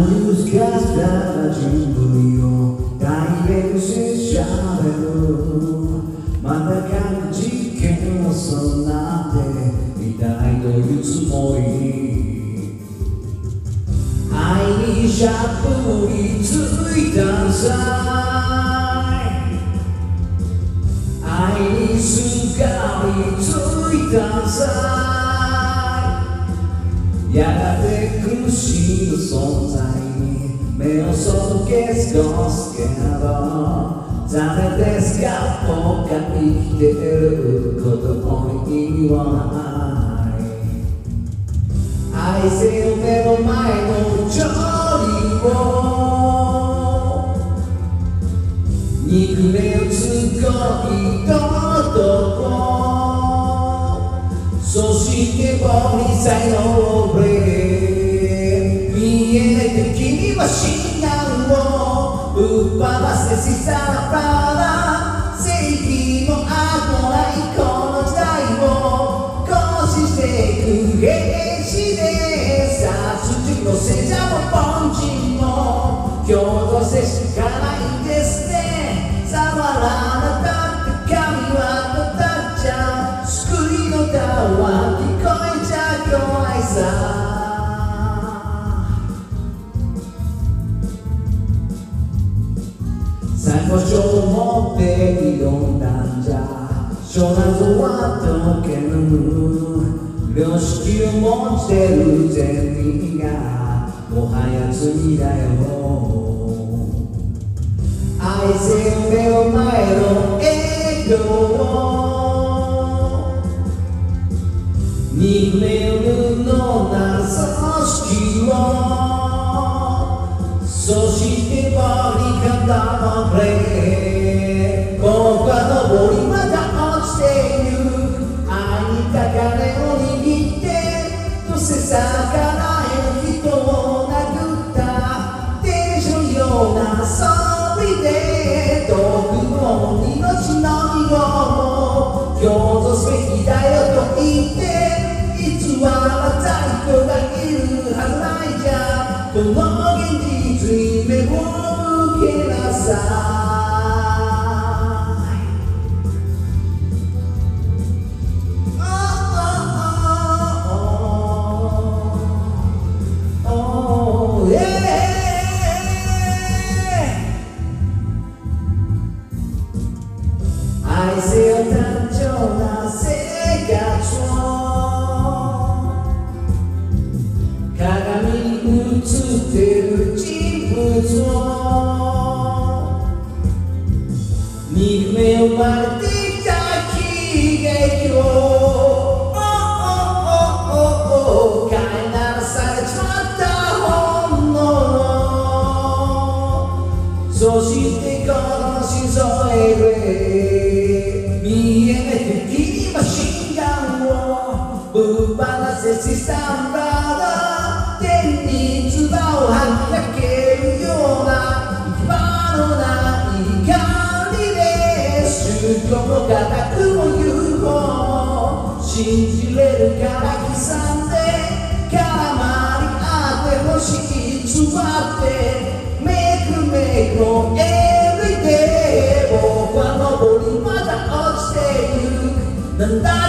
難しさな人類を代弁して喋る。また各事件を備えてみたいというつもり。愛にしゃぶりついたさい、愛にすがりついたさい。やがて苦しむ存在に目を背け過ごすけど、残念ですが僕が生きてることに意味はない。愛せよ目の前の距離を、憎めよすごい男。そして僕に才能を見えない時には信仰を奪わせしさらばら、正義のあとないこの時代を行使していく兵士で、殺人のせいじゃも凡人も共同せしかないんですね。触らなかった神はたっちゃ救いの歌は聞こえちゃ弱いさ。参考書を持って挑んだんじゃ小謎は解けぬ。良識を持ちてるゼミがもはや罪だよ。愛せよ目の前の笑顔、憎めよ無能な組織を、そして僕に傾け、僕は登りまた落ちている。愛に高値を握ってどせ魚への人を殴った天使のような装備で、毒の命の身を共存すべきだよと言って、偽らざる人がいるはずないじゃ。この現実に目を向けなさい。愛せよ単調な生活を、鏡に映ってる人物を、憎め生まれてきた悲劇を、飼いならされちまった本能、そしてこの心臓へ見えない時にマシンガンをぶっ放せしさんらが天に唾を吐きかけるような行き場のない光で、宗教も固くも言う方も信じれるから刻んで、絡まり合ってほしい偽ってめくめくのエブリデイ、僕は登りまだ落ちている。なんだ